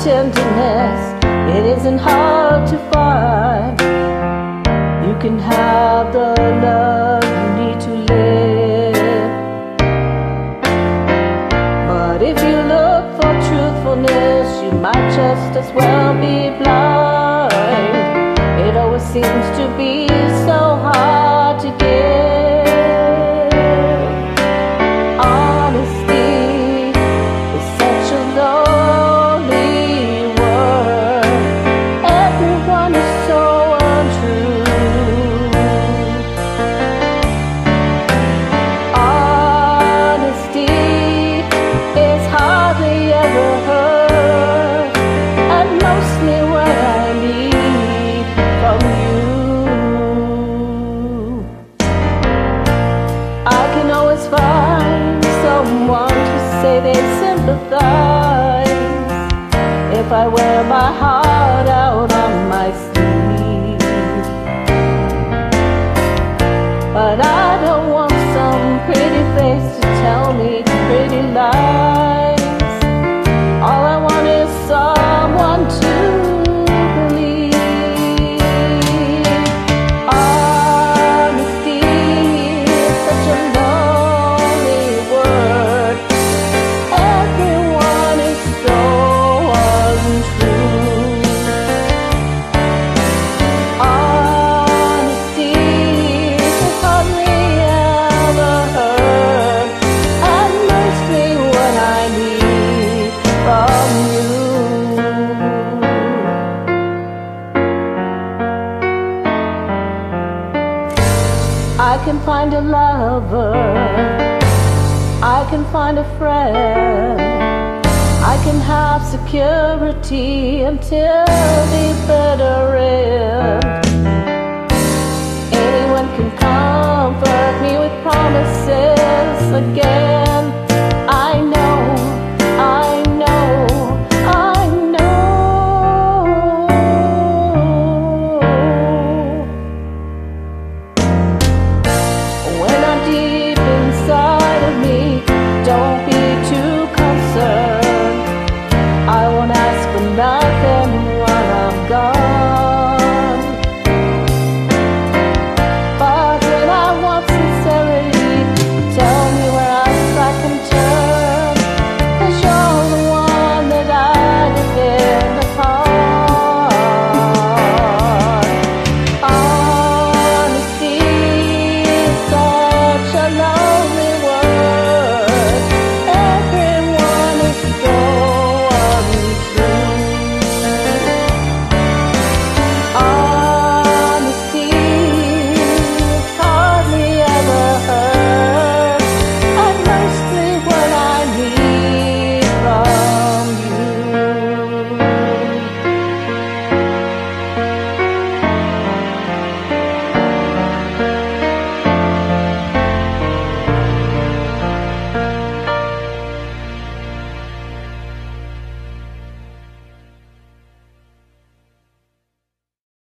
tenderness, it isn't hard to find. You can have the love you need to live. But if you look for truthfulness, you might just as well be blind. It always seems to be so hard to give. Honesty is such a lonely word. Everyone is so untrue. Honesty is hardly ever heard, and mostly what I need from you. I can always find someone to say they sympathize if I wear my heart out on my sleeve. But I don't want some pretty face to tell me pretty lies. All I want is someone to believe. Honesty is such a lonely word. Everyone is so untrue. Honesty is hardly ever heard, and mostly what I need from you. I can find a lover, I can find a friend, I can have security until the bitter end. Anyone can comfort me with promises again.